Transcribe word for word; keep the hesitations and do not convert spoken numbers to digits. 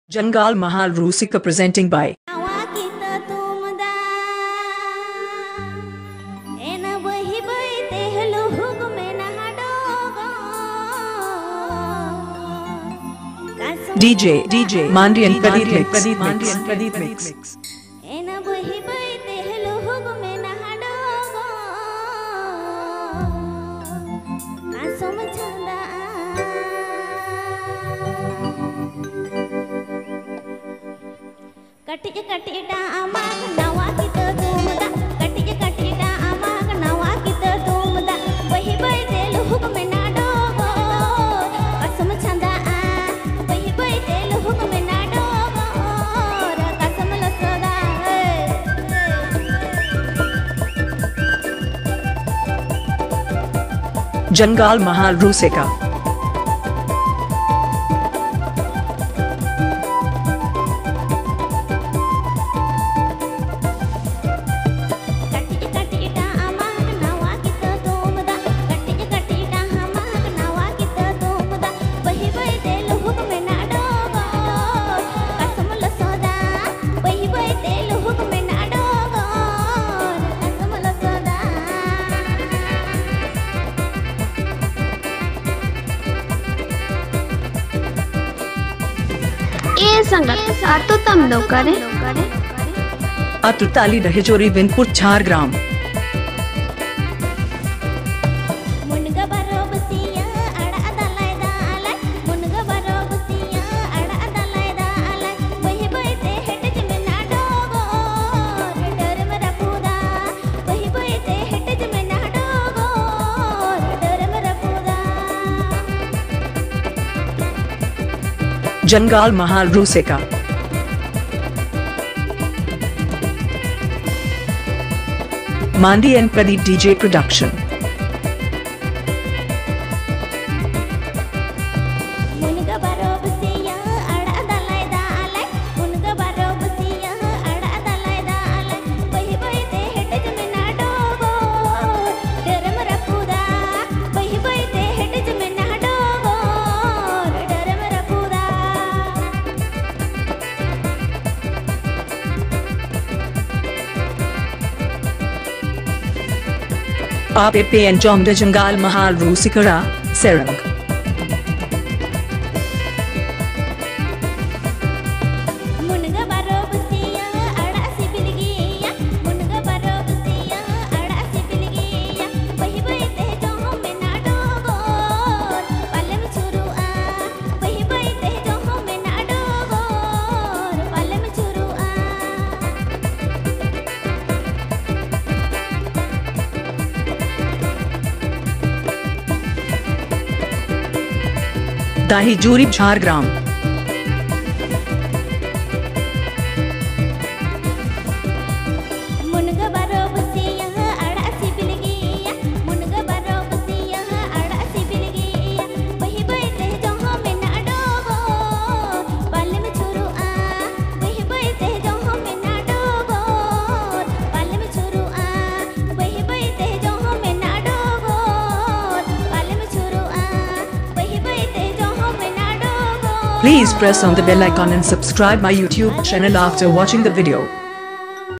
Jangal Mahal Rusika presenting by D J D J Mandi and Pradeep Mix Mandi and Pradeep Mix Katika katika amak nawa kita tumda katika katika amak nawa kita tumda bahi bahi telu hukm na dogo kasam chanda bahi bahi telu hukm na dogo kasam lasada Jangal Mahal Rusika ए संगत आतो तम दो करे अतुताली दहेजोरी विनपुर Jhargram Jangal Mahal Rusika Mandi and Pradeep D J Production Ape Pe and Jom de Jangal Mahal Rusikara, Serang. दाहीजोरी Jhargram Please press on the bell icon and subscribe my YouTube channel after watching the video.